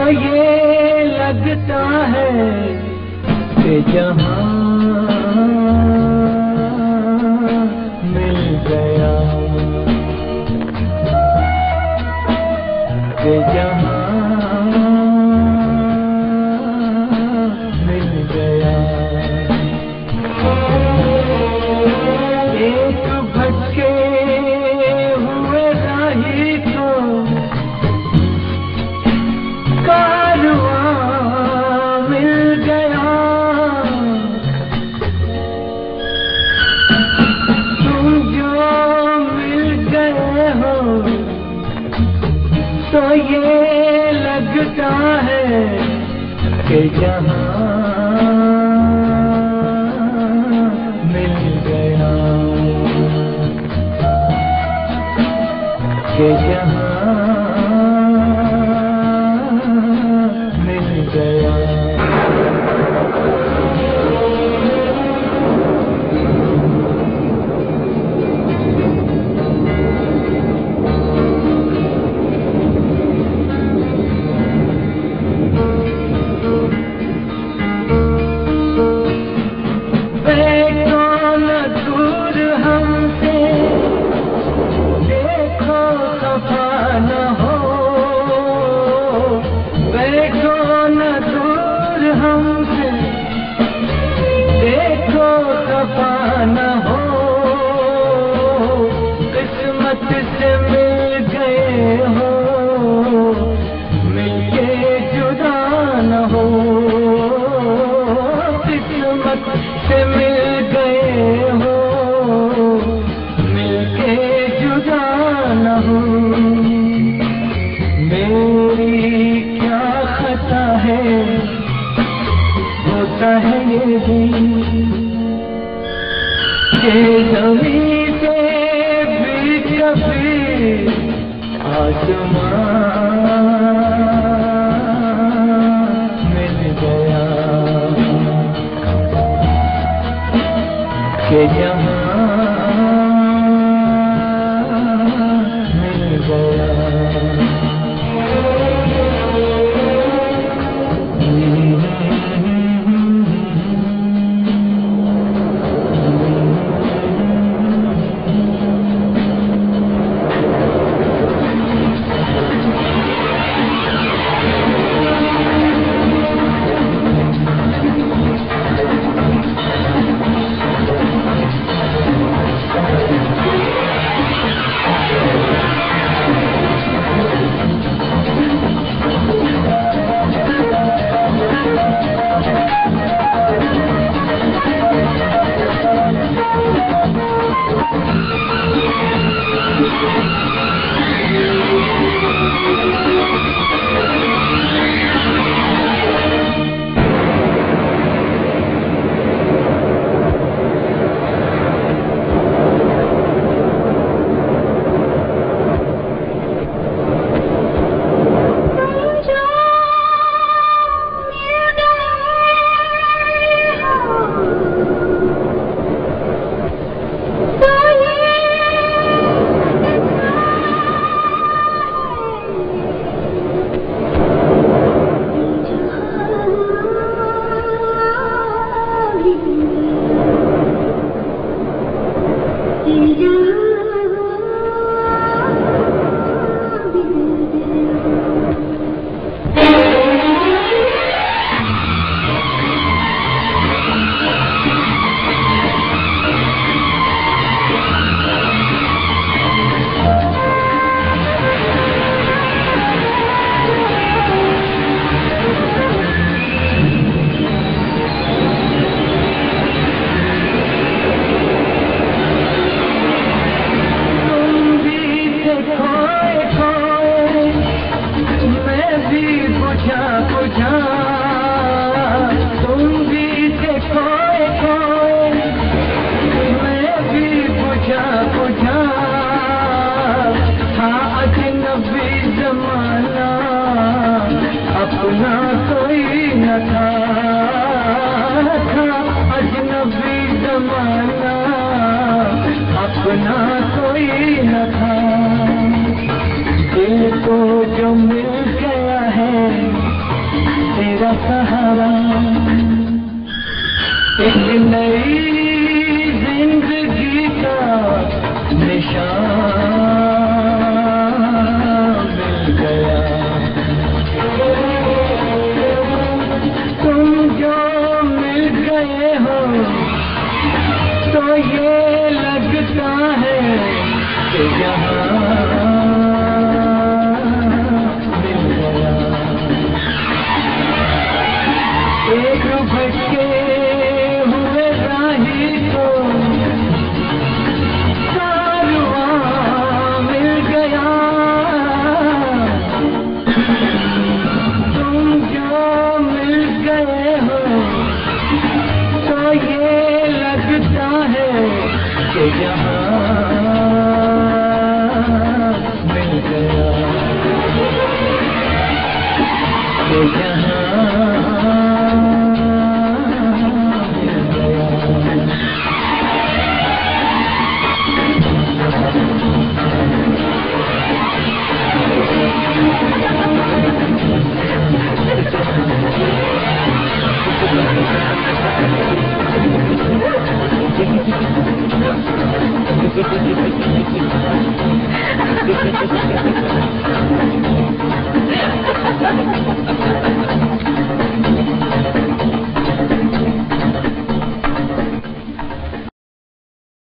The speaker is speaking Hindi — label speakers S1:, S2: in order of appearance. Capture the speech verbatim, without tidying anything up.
S1: ये लगता है कि जहां मिल गया, कि जहां मिल गया। एक भटके हुए राही को कारवां मिल गया। तुम जो मिल गए हो तो ये लगता है कि जहां मिल गया, कि जहां मिल गया। तेरा सहारा, एक नई जिंदगी का निशान मिल गया। तुम जो मिल गए हो तो ये लगता है कि यहाँ मिल गया। एक भटके हुए राही को कारवां मिल गया। तुम जो मिल गए हो तो ये लगता है कि यहाँ मिल गया, कि यहाँ